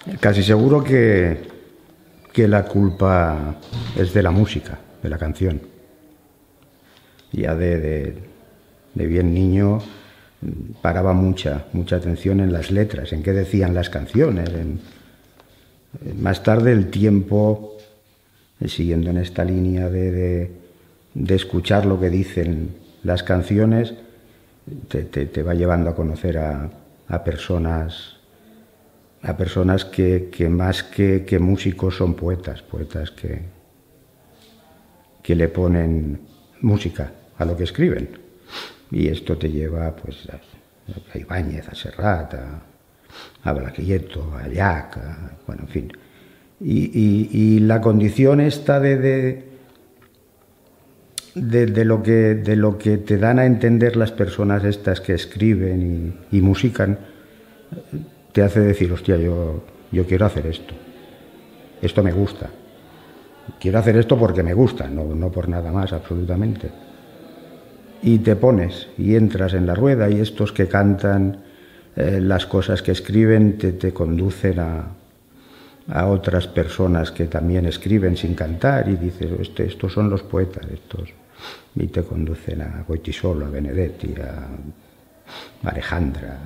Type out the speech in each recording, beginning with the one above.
Casi seguro que la culpa es de la música, de la canción. Ya de bien niño paraba mucha atención en las letras, en qué decían las canciones. Más tarde el tiempo, siguiendo en esta línea de escuchar lo que dicen las canciones, te va llevando a conocer a personas que más que músicos son poetas que le ponen música a lo que escriben. Y esto te lleva pues a Ibáñez, a Serrat, a Baglietto, a Llach, bueno, en fin. Y la condición esta de lo que te dan a entender las personas estas que escriben y musican, te hace decir, hostia, yo quiero hacer esto. Esto me gusta. Quiero hacer esto porque me gusta, no por nada más, absolutamente. Y te pones y entras en la rueda, y estos que cantan las cosas que escriben te conducen a otras personas que también escriben sin cantar, y dices, estos son los poetas, estos. Y te conducen a Goytisolo, a Benedetti, a Alejandra.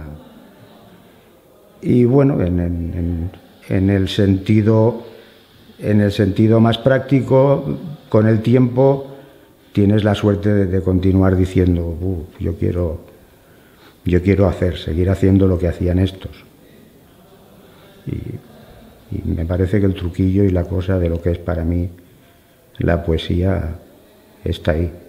Y bueno, en el sentido más práctico, con el tiempo tienes la suerte de continuar diciendo, yo quiero seguir haciendo lo que hacían estos. Y me parece que el truquillo y la cosa de lo que es para mí la poesía está ahí.